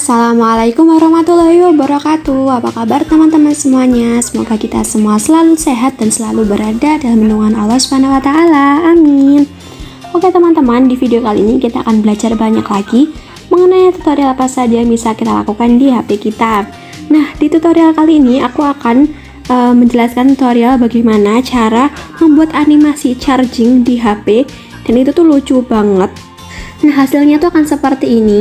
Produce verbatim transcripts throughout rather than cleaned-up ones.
Assalamualaikum warahmatullahi wabarakatuh. Apa kabar teman-teman semuanya? Semoga kita semua selalu sehat dan selalu berada dalam lindungan Allah Subhanahu wa taala. Amin. Oke teman-teman, di video kali ini kita akan belajar banyak lagi mengenai tutorial apa saja yang bisa kita lakukan di H P kita. Nah, di tutorial kali ini aku akan uh, menjelaskan tutorial bagaimana cara membuat animasi charging di H P, dan itu tuh lucu banget. Nah, hasilnya tuh akan seperti ini.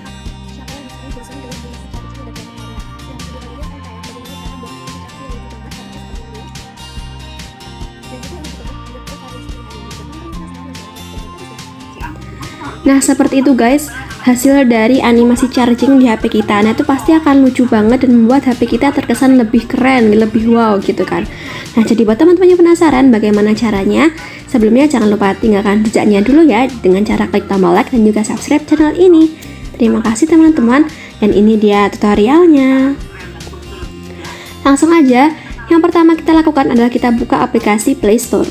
Nah, seperti itu guys, hasil dari animasi charging di H P kita. Nah, itu pasti akan lucu banget dan membuat H P kita terkesan lebih keren, lebih wow gitu kan. Nah, jadi buat teman-teman yang penasaran bagaimana caranya, sebelumnya jangan lupa tinggalkan jejaknya dulu ya dengan cara klik tombol like dan juga subscribe channel ini. Terima kasih teman-teman, dan ini dia tutorialnya. Langsung aja, yang pertama kita lakukan adalah kita buka aplikasi Play Store.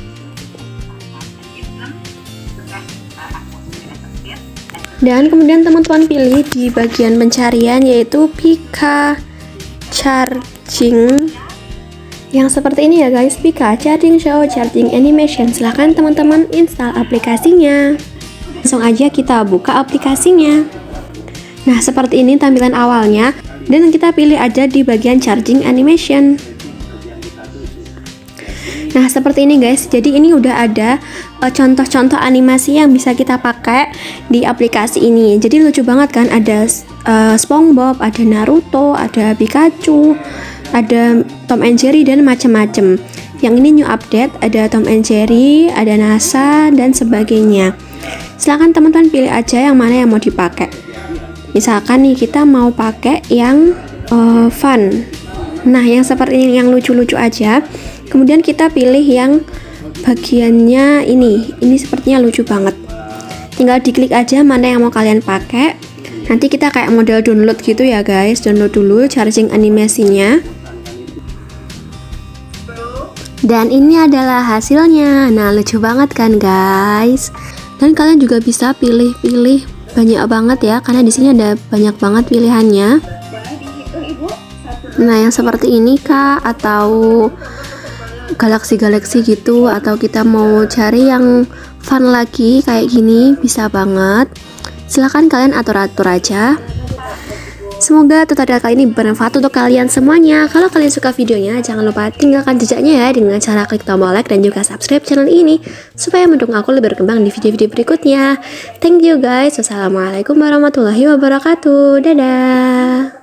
Dan kemudian teman-teman pilih di bagian pencarian yaitu Pika Charging yang seperti ini ya guys, Pika Charging Show Charging Animation. Silahkan teman-teman install aplikasinya. Langsung aja kita buka aplikasinya. Nah, seperti ini tampilan awalnya, dan kita pilih aja di bagian Charging Animation. Nah, seperti ini guys, jadi ini udah ada contoh-contoh uh, animasi yang bisa kita pakai di aplikasi ini. Jadi lucu banget kan, ada uh, SpongeBob, ada Naruto, ada Pikachu, ada Tom and Jerry, dan macam-macam. Yang ini new update, ada Tom and Jerry, ada NASA, dan sebagainya. Silahkan teman-teman pilih aja yang mana yang mau dipakai. Misalkan nih kita mau pakai yang uh, fun. Nah, yang seperti ini, yang lucu-lucu aja. Kemudian kita pilih yang bagiannya ini. Ini sepertinya lucu banget. Tinggal diklik aja mana yang mau kalian pakai. Nanti kita kayak model download gitu ya guys. Download dulu charging animasinya. Dan ini adalah hasilnya. Nah, lucu banget kan guys. Dan kalian juga bisa pilih-pilih banyak banget ya, karena di sini ada banyak banget pilihannya. Nah, yang seperti ini kah, atau galaksi-galaksi gitu, atau kita mau cari yang fun lagi kayak gini, bisa banget. Silahkan kalian atur-atur aja. Semoga tutorial kali ini bermanfaat untuk kalian semuanya. Kalau kalian suka videonya, jangan lupa tinggalkan jejaknya ya dengan cara klik tombol like dan juga subscribe channel ini supaya mendukung aku lebih berkembang di video-video berikutnya. Thank you guys. Wassalamualaikum warahmatullahi wabarakatuh. Dadah.